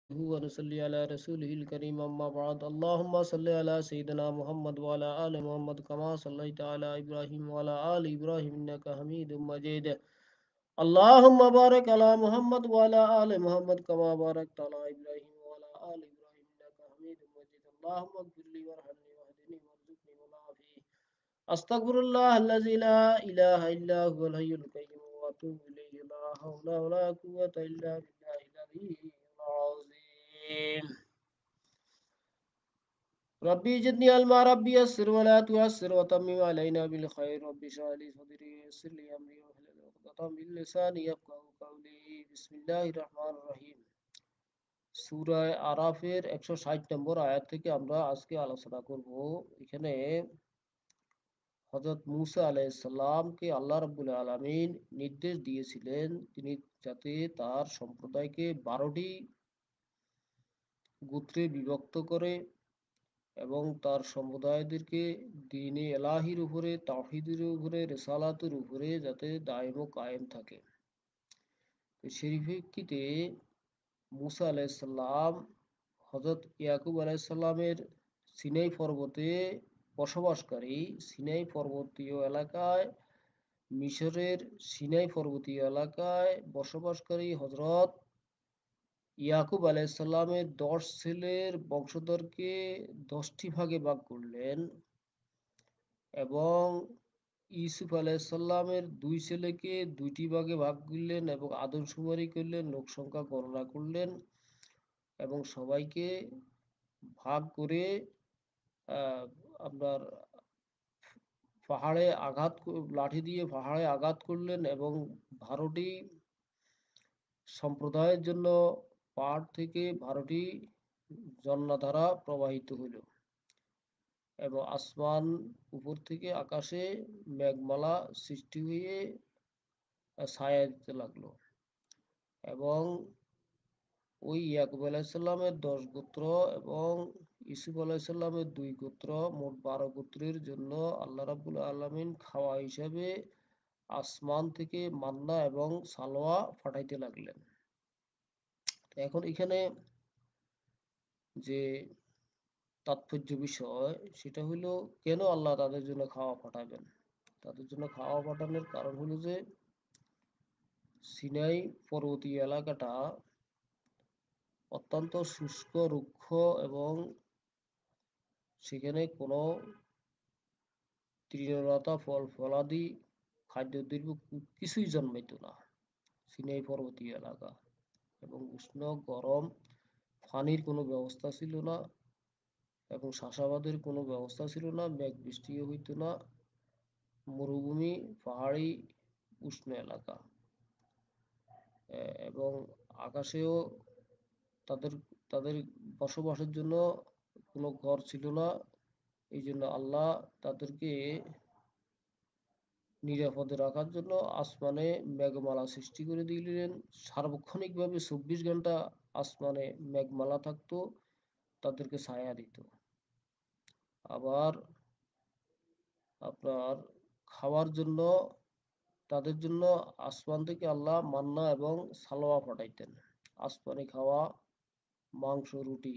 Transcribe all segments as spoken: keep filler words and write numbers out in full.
ونصلي على رسوله الكريم أما بعد اللهم صل على سيدنا محمد وعلى آل محمد كما صليت على إبراهيم وعلى آل إبراهيم إنك حميد مجيد اللهم بارك على محمد وعلى آل محمد كما باركت على إبراهيم وعلى آل إبراهيم إنك حميد مجيد اللهم اغفر لي وارحمني واهدني وارزقني والعافية أستغفر الله الذي لا إله إلا هو الحي القيوم وأتوب إليه لا حول ولا قوة إلا بالله العلي العظيم ربي جدني علما ربي يسر ولا تعسر وتمم علينا بالخير ربي اشرح لي صدري ويسر لي أمري واحلل عقدة من لساني يفقهوا قولي بسم الله الرحمن الرحيم সূরা আরাফের একশো ষাট নম্বর আয়াত থেকে আমরা আজকে আলোচনা করব। এখানে হযরত মুসা আলাইহিস সালামকে আল্লাহ রাব্বুল আলামিন নির্দেশ দিয়েছিলেন তিনি যাতে তার সম্প্রদায়কে বারোটি গোত্রে বিভক্ত করে এবং তার সম্প্রদায়দেরকে দ্বীনে এলাহির উপরে, তাওহীদের উপরে, রিসালাতের উপরে যাতে দায়েম ও কায়েম থাকে। সেই প্রেক্ষিতে মুসা আলাইহিস সালাম হযরত ইয়াকুব আলাইহিস সালামের সিনাই পর্বতে বসবাসকারী সিনাই পর্বতীয় এলাকায় মিশরের সিনাই পর্বতীয় এলাকায় বসবাসকারী হযরত ইয়াকুব আলাইহিস সালামের দশ ছেলের বংশধরকে দশটি ভাগে ভাগ করলেন এবং ইউসুফ আলাইহিস সালামের দুই ছেলেকে দুইটি ভাগে ভাগ করলেন এবং আদমশুমারি করলেন, লোক সংখ্যা গণনা করলেন এবং সবাইকে ভাগ করে আহ, আপনার পাহাড়ে আঘাত লাঠি দিয়ে পাহাড়ে আঘাত করলেন এবং বারোটি সম্প্রদায়ের জন্য পাহাড় থেকে বারোটি ঝর্ণাধারা প্রবাহিত হইল এবং আসমান উপর থেকে আকাশে মেঘমালা সৃষ্টি হয়ে ছায়া দিতে লাগলো এবং ওই ইয়াকুব আলাইসাল্লামের দশ গোত্র এবং ইউসুফ আলাইসাল্লামের দুই গোত্র মোট বারো গোত্রের জন্য আল্লাহ রাব্বুল আলামিন খাওয়া হিসাবে আসমান থেকে মান্না এবং সালোয়া পাঠাইতে লাগলেন। এখন এখানে যে তাৎপর্য বিষয় সেটা হলো কেন আল্লাহ তাদের জন্য খাওয়া পাঠাবেন। তাদের জন্য খাওয়া পাঠানোর কারণ হলো যে সিনাই পর্বতীয় এলাকাটা অত্যন্ত শুষ্ক, রুক্ষ এবং সেখানে কোনো তৃণলতা, ফল ফলাদি, খাদ্যদ্রব্য কিছুই জন্মাইতো না। সিনাই পর্বতীয় এলাকা এবং উষ্ণ, গরম, পানির কোনো ব্যবস্থা ছিল না এবং চাষাবাদের কোনো ব্যবস্থা ছিল না, মেঘ বৃষ্টিও হইতো না, মরুভূমি, পাহাড়ি, উষ্ণ এলাকা এবং আকাশেও তাদের তাদের বসবাসের জন্য কোনো ঘর ছিল না। এই জন্য আল্লাহ তাদেরকে নিরাপদে রাখার জন্য আসমানে মেঘমালা সৃষ্টি করে দিলেন। সার্বক্ষণিকভাবে চব্বিশ ঘন্টা আসমানে মেঘমালা থাকতো, তাদেরকে ছায়া দিত। আবার আপনার খাওয়ার জন্য তাদের জন্য আসমান থেকে আল্লাহ মান্না এবং সালোয়া পাঠাইতেন। আসমানে খাওয়া মাংস, রুটি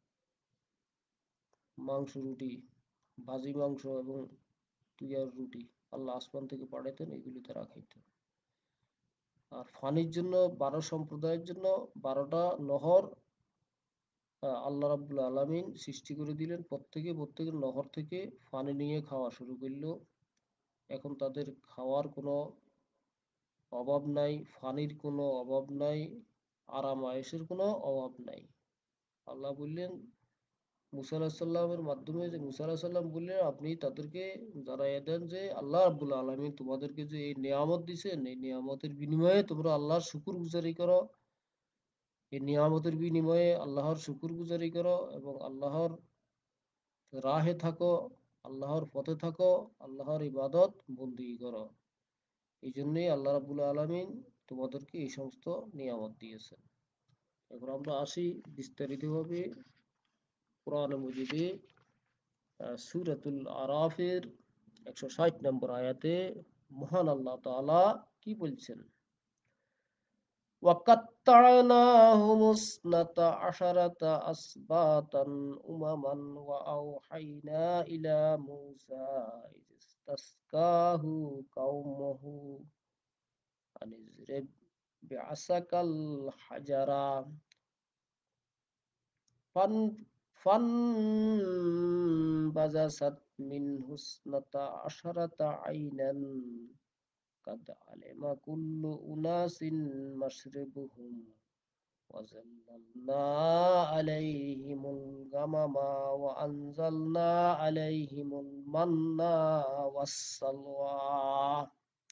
মাংস রুটি ভাজি মাংস এবং তুয়ার রুটি আল্লাহ আসমান থেকে পাঠাইতেন, এগুলি তারা খাইত। আর পানির জন্য বারো সম্প্রদায়ের জন্য বারোটা নহর আল্লাহ রাব্বুল আলামিন সৃষ্টি করে দিলেন। প্রত্যেকে প্রত্যেকের নহর থেকে পানি নিয়ে খাওয়া শুরু করলো। এখন তাদের খাওয়ার কোনো অভাব নাই, পানির কোনো অভাব নাই, আরাম আয়েশের কোনো অভাব নাই। আল্লাহ বললেন মুসা আলাহিসাল্লামের সাল্লামের মাধ্যমে যে মুসা আলাহিসাল্লাম সাল্লাম বললেন আপনি তাদেরকে জানাইয়া দেন যে আল্লাহ রাব্বুল আলামিন তোমাদেরকে যে এই নিয়ামত দিছেন, এই নিয়ামতের বিনিময়ে তোমরা আল্লাহর শুকুর গুজারি করো। এই নিয়ামতের বিনিময়ে আল্লাহর শুকুর গুজারি করো এবং আল্লাহর রাহে থাকো, আল্লাহর পথে থাকো, আল্লাহর ইবাদত বন্দেগী করো। এই জন্যই আল্লাহ রাব্বুল আলামিন তোমাদেরকে এই সমস্ত নিয়ামত দিয়েছেন। এবার আমরা আসি বিস্তারিতভাবে কোরআনে মজিদে সূরাতুল আরাফের একশো ষাট নম্বর আয়াতে মহান আল্লাহ তাআলা কি বলছেন। وقطعناهم اثنتا عشرة أسباطا أمما وأوحينا إلى موسى إذ استسقاه قومه أن اضرب بعصاك الحجر فان فانبجست منه اثنتا عشرة عينا قد علم كل أناس مشربهم وظللنا عليهم الغمم وأنزلنا عليهم المن والسلوى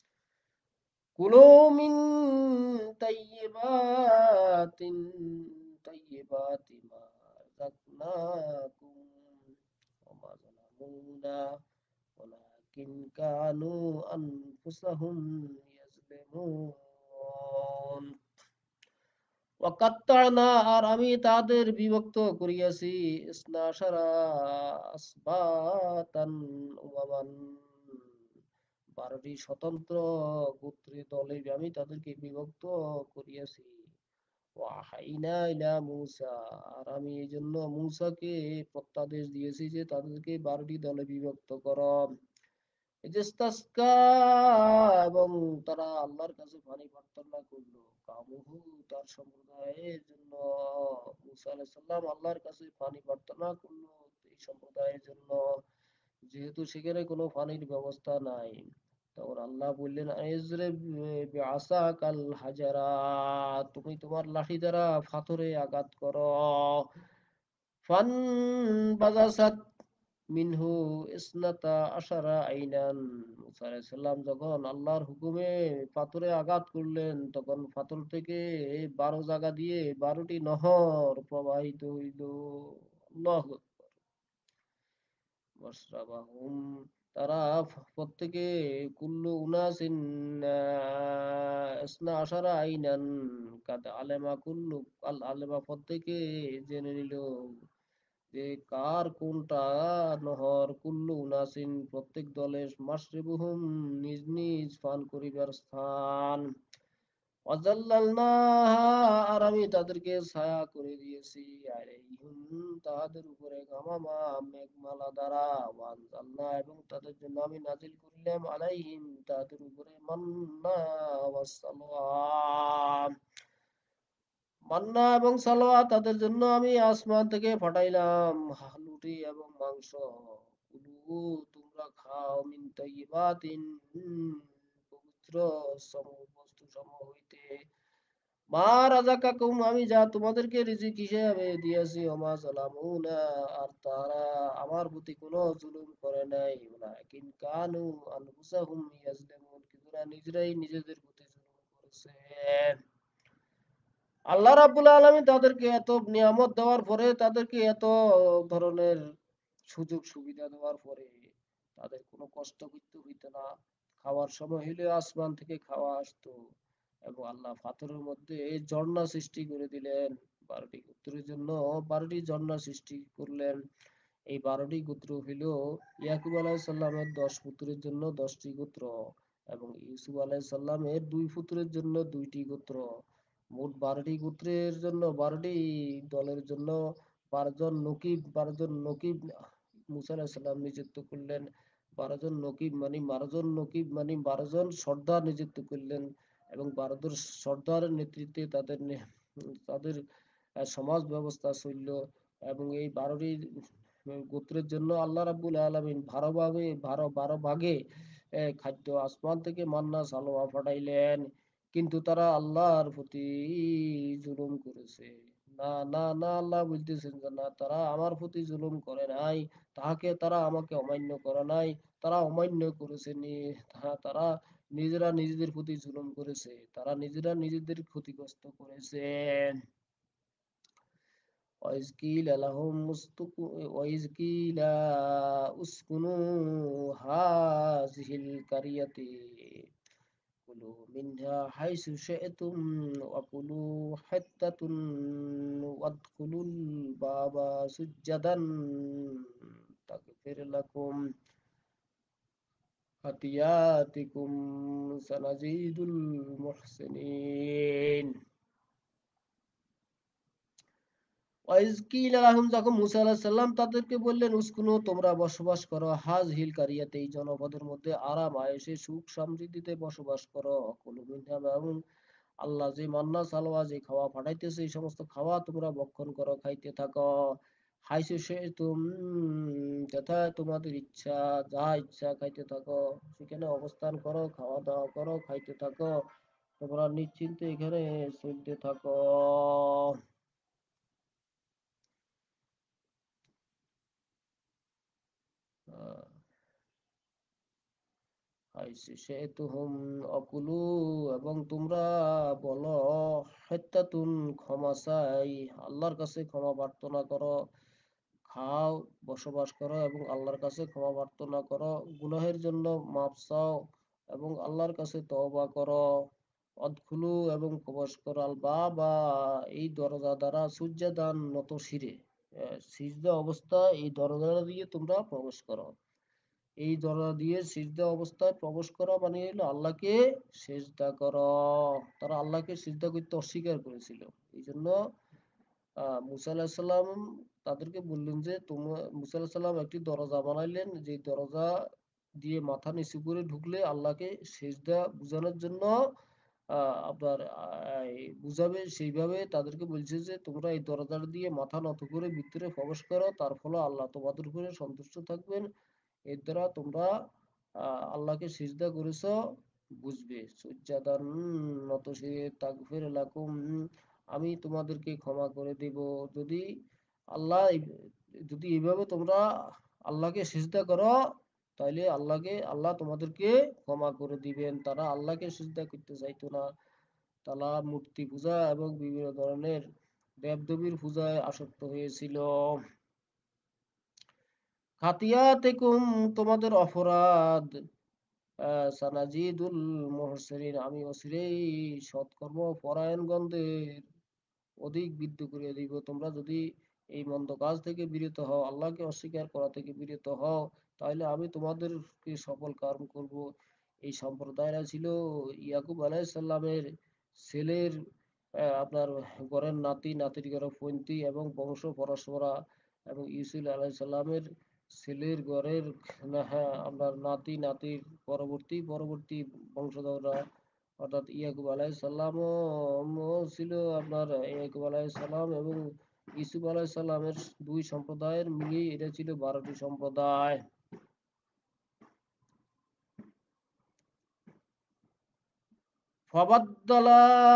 كلوا من طيبات طيبات ما رزقناكم وما ظلمونا ولكن كانوا أنفسهم يظلمون ওয়াকাত্তানা আর আমি তাদের বিভক্ত করিয়াছি ইসনাশারা আসবাতান উমামান বারোটি স্বতন্ত্র গোত্রের দলে আমি তাদেরকে বিভক্ত করিয়াছি ওয়াহাইনা ইলা মূসা আর আমি এই জন্য মূসাকে প্রত্যাদেশ দিয়েছি যে তাদেরকে বারোটি দলে বিভক্ত কর ইস্তাসকা এবং তারা আল্লাহর কাছে পানি প্রার্থনা করলো কামুহু তার সম্প্রদায়ের জন্য মুসা আলাইহিস সালাম আল্লাহর কাছে পানি প্রার্থনা করলো এই সম্প্রদায়ের জন্য যেহেতু সেখানে কোনো পানির ব্যবস্থা নাই তখন আল্লাহ বললেন আইজরে বিআসাকাল হাজারা তুমি তোমার লাঠি দ্বারা পাথরে আঘাত করো ফান বাজাসাত মিনহু ইসনাতা আশারা আইনান মুসা আলাইহিস সালাম যখন আল্লাহর হুকুমে পাথরে আঘাত করলেন তখন পাথর থেকে বারো জায়গা দিয়ে বারোটি নহর প্রবাহিত হইল আল্লাহু ওয়াসরাবাহুম তারা প্রত্যেকে কুল্লু উনাসিন ইসনা আশারা আইনান কাদ আলেমা কুল্লু আল আলেমা প্রত্যেকে জেনে নিল যে কার কোনটা নহর কুল্লু উনাসিন প্রত্যেক দলের মাশরিবুহুম নিজ নিজ পান করিবার স্থান ওয়াজাল্লালনাহা আর আমি তাদেরকে ছায়া করে দিয়েছি আলাইহিম তাদের উপরে গামামা মেঘমালা দ্বারা ওয়ানজালনা এবং তাদের জন্য আমি নাজিল করলাম আলাইহিম তাদের উপরে মান্না ওয়াসসালওয়া মান্না এবং সালোয়া তাদের জন্য আমি আসমান থেকে পাঠাইলাম রুটি এবং মাংস কুলু তোমরা খাও মিন তাইয়্যিবাতিন পবিত্র সমূহ বস্তু সমূহ হইতে মা রাযাকাকুম আমি যা তোমাদেরকে রিজিক হিসেবে দিয়েছি ওমা যালামুনা আর তারা আমার প্রতি কোনো জুলুম করে নাই ওয়ালাকিন কানু আনফুসাহুম ইয়াজলিমুন কিন্তু তারা নিজেরাই নিজেদের প্রতি জুলুম করেছে আল্লাহ রাব্বুল আলামিন তাদেরকে এত নিয়ামত দেওয়ার পরে তাদেরকে এত ধরনের সুযোগ সুবিধা দেওয়ার পরে তাদের কোনো কষ্ট করতে হইতো না খাওয়ার সময় হইলে আসমান থেকে খাওয়া আসতো এবং আল্লাহ পাথরের মধ্যে ঝর্ণা সৃষ্টি করে দিলেন বারোটি গোত্রের জন্য বারোটি ঝর্ণা সৃষ্টি করলেন এই বারোটি গোত্র হইল ইয়াকুব আলাইহিস সালামের দশ পুত্রের জন্য দশটি গোত্র এবং ইউসুফ আলাইহিস সালামের দুই পুত্রের জন্য দুইটি গোত্র মোট বারোটি গোত্রের জন্য বারোটি দলের জন্য বারো জন নকিব বারো জন নকিব মুসা আলাইহিস সালাম নিযুক্ত করলেন বারো জন নকিব মানে বারো জন নকিব মানে বারো জন সর্দার নিযুক্ত করলেন এবং বারো জন সর্দারের নেতৃত্বে তাদের তাদের সমাজ ব্যবস্থা চলল এবং এই বারোটি গোত্রের জন্য আল্লাহ রাব্বুল আলামিন বারো ভাগে বারো বারো ভাগে খাদ্য আসমান থেকে মান্না সালোয়া পাঠাইলেন কিন্তু তারা আল্লাহর প্রতি জুলুম করেছে না না না আল্লাহ বলতেছেন যে না তারা আমার প্রতি জুলুম করে নাই তাহাকে তারা আমাকে অমান্য করে নাই তারা অমান্য করেছে তারা নিজেরা নিজেদের প্রতি জুলুম করেছে তারা নিজেরা নিজেদের ক্ষতিগ্রস্ত করেছে وإذ قيل لهم وإذ قيل اسكنوا هذه القرية كلوا منها حيث شئتم وكلوا حتة وادخلوا الباب سجدا تغفر لكم خطيئاتكم سنزيد المحسنين ওয়াইজ কিলা লাহুম, যখন মুসা আলাইহিস সালাম তাদেরকে বললেন, উসকুনু, তোমরা বসবাস করো, হাযহিল কারিয়াতে, এই জনপদের মধ্যে, আরাম আয়েশে, সুখ সমৃদ্ধিতে বসবাস করো, কুলু মিনহা, এবং আল্লাহ যে মান্না সালোয়া, যে খাওয়া পাঠাইতেছে, এই সমস্ত খাওয়া তোমরা ভক্ষণ করো, খাইতে থাকো। হাইসু শি'তুম, যথা তোমাদের ইচ্ছা, যা ইচ্ছা খাইতে থাকো, সেখানে অবস্থান করো, খাওয়া দাওয়া করো, খাইতে থাকো, তোমরা নিশ্চিন্তে এখানে চলতে থাকো। আহ, হাইসু শি'তুহুম অকুলু, এবং তোমরা বলো, হেত্তাতুন, ক্ষমা চাই, আল্লাহর কাছে ক্ষমা প্রার্থনা করো, খাও, বসবাস করো এবং আল্লাহর কাছে ক্ষমা প্রার্থনা করো, গুনাহের জন্য মাফ চাও এবং আল্লাহর কাছে তওবা করো। অদখুলু, এবং প্রবেশ করো, আল বাবা, এই দরজা দ্বারা, সুজ্জাদান, নত শিরে, আহ, সিজদা অবস্থায় এই দরজা দিয়ে তোমরা প্রবেশ করো। এই দরজা দিয়ে সিজদা অবস্থায় প্রবেশ করা মানে হলো আল্লাহকে সিজদা করো। তারা আল্লাহকে সিজদা করতে অস্বীকার করেছিল। এই জন্য আহ মুসা আলাহিসাল্লাম তাদেরকে বললেন যে, তোমার, মুসা আলাহিসাল্লাম সাল্লাম একটি দরজা বানাইলেন, যে দরজা দিয়ে মাথা নিচু করে ঢুকলে আল্লাহকে সেজদা বুঝানোর জন্য আহ আপনার আহ, এই বুঝাবে, সেইভাবে তাদেরকে বলছে যে তোমরা এই দরজার দিয়ে মাথা নত করে ভিতরে প্রবেশ করো, তার ফলে আল্লাহ তোমাদের উপরে সন্তুষ্ট থাকবেন, এর দ্বারা তোমরা আহ আল্লাহকে সিজদা করেছ, বুঝবে। সুজ্জাদান, নত শিরে, তাগফির লাকুম, আমি তোমাদেরকে ক্ষমা করে দেব, যদি আল্লাহ, যদি এইভাবে তোমরা আল্লাহকে সিজদা করো, তাইলে আল্লাহকে, আল্লাহ তোমাদেরকে ক্ষমা করে দিবেন। তারা আল্লাহকে সিজদা করতে চাইতো না, তারা মূর্তি পূজা এবং বিভিন্ন ধরনের দেবদেবীর পূজায় আসক্ত হয়েছিল। খাতিয়াতিকুম, তোমাদের অপরাধ, আহ, সানাজিদুল মুহসিনিন, আমি অচিরেই সৎকর্ম পরায়ণগণদের অধিক বৃদ্ধি করিয়া দিব। তোমরা যদি এই মন্দ কাজ থেকে বিরত হও, আল্লাহকে অস্বীকার করা থেকে বিরত হও, তাহলে আমি তোমাদেরকে সফল কার্য করব। এই সম্প্রদায়রা ছিল ইয়াকুব আলাইসাল্লামের ছেলের, আহ, আপনার ঘরের নাতি, নাতির ঘরে ফন্তি, এবং বংশ পরস্পরা, এবং ইউসুফ আলাইসাল্লামের ছেলের ঘরের, না, হ্যাঁ, আপনার নাতি, নাতির পরবর্তী পরবর্তী বংশধররা, অর্থাৎ ইয়াকুব আলাইসাল্লামও ছিল আপনার, ইয়াকুব আলাইসাল্লাম এবং ইউসুফ আলাইসাল্লামের দুই সম্প্রদায়ের মিলিয়ে এটা ছিল বারোটি সম্প্রদায়। ফাবাদ্দালা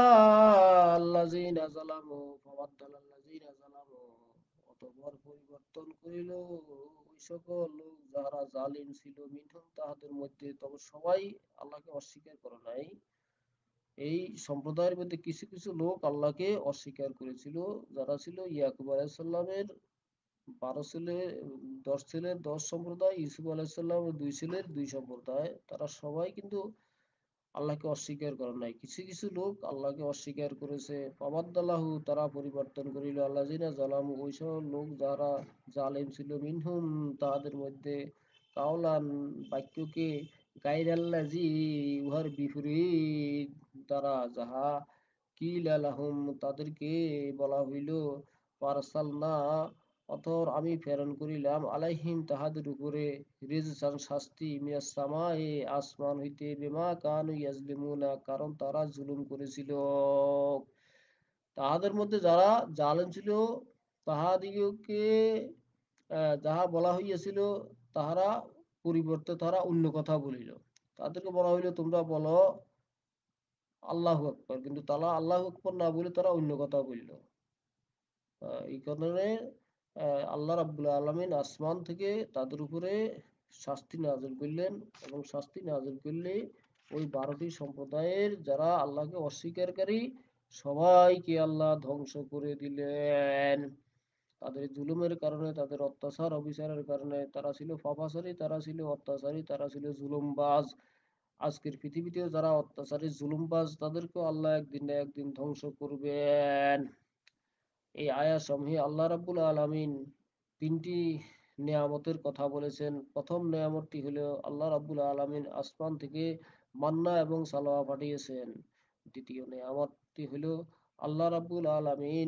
আল্লাযীনা যালামু, ফাবাদ্দালা আল্লাযীনা যালামু, অতঃপর পরিবর্তন করিল ওই সকল লোক যারা জালিম ছিল, মিনহুম, তাহাদের মধ্যে, তবে সবাই আল্লাহকে অস্বীকার করে নাই। এই সম্প্রদায়ের মধ্যে কিছু কিছু লোক আল্লাহকে অস্বীকার করেছিল, যারা ছিল ইয়াকুব আলাইসাল্লামের বারো ছেলে, দশ ছেলের দশ সম্প্রদায়, ইউসুফ আলাইসাল্লামের দুই ছেলের দুই সম্প্রদায়, তারা সবাই কিন্তু আল্লাহকে অস্বীকার করে নাই। কিছু কিছু লোক আল্লাহকে অস্বীকার করেছে। ফাবাদ্দালাহু, তারা পরিবর্তন করিল, আল্লাযিনা জালামু, ওই সব লোক যারা জালেম ছিল, মিনহুম, তাদের মধ্যে, কাওলান, বাক্যকে, গায়রাল্লাযী, উহার বিপরীত দ্বারা, যাহা, কিলা লাহুম, তাদেরকে বলা হইল, পারসালনা, অতঃপর আমি প্রেরণ করিলাম, আলাইহিম, তাহাদের উপরে, রিজসান, শাস্তি, মিনাস সামায়ে, আসমান হইতে, বিমা কানু ইয়াজলিমুনা, কারণ তারা জুলুম করেছিল। তাহাদের মধ্যে যারা জালেম ছিল, তাহাদিগকে আহ, যাহা বলা হইয়াছিল, তাহারা পরিবর্তে তারা অন্য কথা বলিল। তাদেরকে বলা হইল, তোমরা বলো আল্লাহু আকবার, কিন্তু তারা আল্লাহু আকবার না বলে তারা অন্য কথা বলল। আহ, এই কারণে আহ, আল্লাহ রাব্বুল আলামিন আসমান থেকে তাদের উপরে শাস্তি নাযিল করলেন, এবং শাস্তি নাযিল করলে ওই বারোটি সম্প্রদায়ের যারা আল্লাহকে অস্বীকারী, সবাইকে আল্লাহ ধ্বংস করে দিলেন। তাদের জুলুমের কারণে, তাদের অত্যাচার অবিচারের কারণে, তারা ছিল পাপাচারী, তারা ছিল অত্যাচারী, তারা ছিল জুলুমবাজ। আজকের পৃথিবীতেও যারা অত্যাচারী জুলুমবাজ, তাদেরকেও আল্লাহ একদিন না একদিন ধ্বংস করবেন। এই আয়াত সমূহে আল্লাহ রাব্বুল আলামিন তিনটি নেয়ামতের কথা বলেছেন। প্রথম নেয়ামতটি হলো আল্লাহ রাব্বুল আলামিন আসমান থেকে মান্না এবং সালোয়া পাঠিয়েছেন। দ্বিতীয় নেয়ামতটি হলো আল্লাহ রাব্বুল আলামিন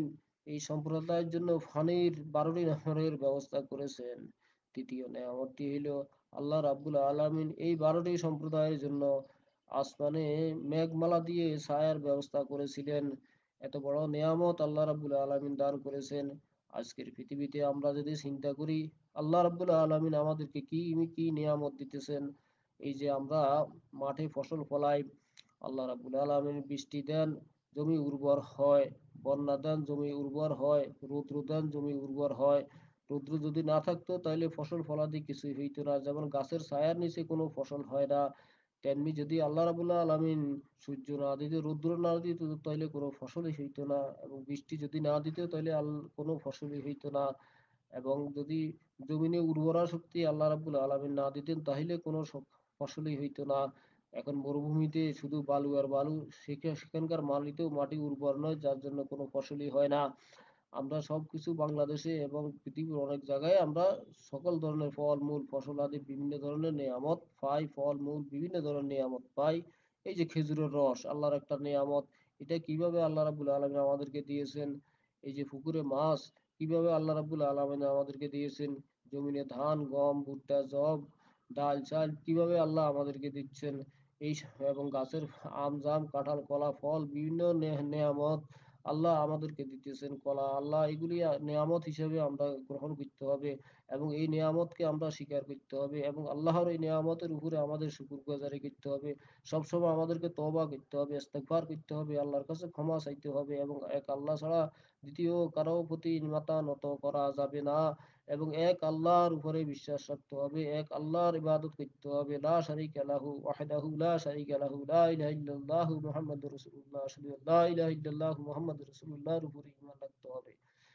এই সম্প্রদায়ের জন্য ফানির বারোটি নহরের ব্যবস্থা করেছেন। তৃতীয় নেয়ামতটি হইল আল্লাহ রাব্বুল আলামিন এই বারোটি সম্প্রদায়ের জন্য আসমানে মেঘমালা দিয়ে ছায়ার ব্যবস্থা করেছিলেন। এত বড় নেয়ামত আল্লাহ রাব্বুল আলামিন দান করেছেন। আজকের পৃথিবীতে আমরা যদি চিন্তা করি আল্লাহ রাব্বুল আলামিন আমাদেরকে কি কি নিয়ামত দিতেছেন। এই যে আমরা মাঠে ফসল ফলাই, আল্লাহ রাব্বুল আলামিন বৃষ্টি দেন, জমি উর্বর হয়, বন্যা দেন, জমি উর্বর হয়, রৌদ্র দেন, জমি উর্বর হয়। রৌদ্র যদি না থাকতো তাহলে ফসল ফলাদি কিছুই হইতো না, যেমন গাছের ছায়ার নিচে কোনো ফসল হয় না, তেমনি যদি আল্লাহ রাবুল্লাহ আলমিন সূর্য না দিত, রৌদ্র না দিত, তাহলে কোনো ফসলই হইতো না, এবং বৃষ্টি যদি না দিত তাহলে আল কোনো ফসলই হইতো না, এবং যদি জমিনে উর্বরা শক্তি আল্লাহ রাবুল আলমিন না দিতেন তাহলে কোনো ফসলই হইতো না। এখন মরুভূমিতে শুধু বালু আর বালু, সেখানকার মাটিতেও মাটি উর্বর নয়, যার জন্য কোনো ফসলই হয় না। আমরা সবকিছু বাংলাদেশে এবং পৃথিবীর অনেক জায়গায় আমরা সকল ধরনের ফল মূল ফসল আদি বিভিন্ন ধরনের নিয়ামত পাই, ফল মূল বিভিন্ন ধরনের নিয়ামত পাই। এই যে খেজুরের রস আল্লাহর একটা নিয়ামত, এটা কিভাবে আল্লাহ রাবুল আলমিন আমাদেরকে দিয়েছেন। এই যে পুকুরে মাছ কিভাবে আল্লাহ রাবুল আলমিন আমাদেরকে দিয়েছেন। জমিনে ধান গম ভুট্টা জব ডাল চাল কিভাবে আল্লাহ আমাদেরকে দিচ্ছেন। এই এবং গাছের আম জাম কাঁঠাল কলা ফল বিভিন্ন নেয়ামত আল্লাহ আমাদেরকে দিতেছেন। কলা আল্লাহ এগুলি নিয়ামত হিসেবে আমরা গ্রহণ করতে হবে, এবং এই নিয়ামতকে আমরা স্বীকার করতে হবে, এবং আল্লাহর এই নিয়ামতের উপরে আমাদের শুকরগুজারি করতে হবে। সবসময় আমাদেরকে তওবা করতে হবে, ইস্তেগফার করতে হবে, আল্লাহর কাছে ক্ষমা চাইতে হবে, এবং এক আল্লাহ ছাড়া দ্বিতীয় কারো প্রতি মাথা নত করা যাবে না, এবং এক আল্লাহর উপরে বিশ্বাস রাখতে হবে, এক আল্লাহর ইবাদত করতে হবে। লা শারীকা লাহু ওয়াহদাহু লা শারীকা লাহু লা ইলাহা ইল্লাল্লাহু মুহাম্মাদুর রাসূলুল্লাহ লা ইলাহা ইল্লাল্লাহু মুহাম্মাদুর রাসূলুল্লাহর উপরে ঈমান রাখতে হবে।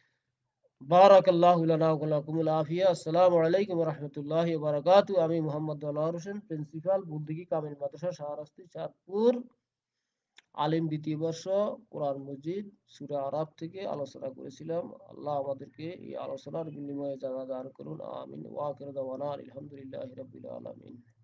বারাকাল্লাহু লানা ওয়া লাকুমুল আফিয়া। আসসালামু আলাইকুম ওয়া রাহমাতুল্লাহি ওয়া বারাকাতুহু। আমি মোহাম্মদ দেলোয়ার হোসেন, প্রিন্সিপাল বুদ্দিকি কামিল মাদ্রাসা শাহরাস্তি চাঁদপুর, আলিম দ্বিতীয় বর্ষ, কোরআন মজিদ সূরা আরাফ থেকে আলোচনা করেছিলাম। আল্লাহ আমাদেরকে এই আলোচনার বিনিময়ে জানা দান করুন, আমিন। ওয়া আখিরু দাওয়ানা আলহামদুলিল্লাহি রাব্বিল আলামিন।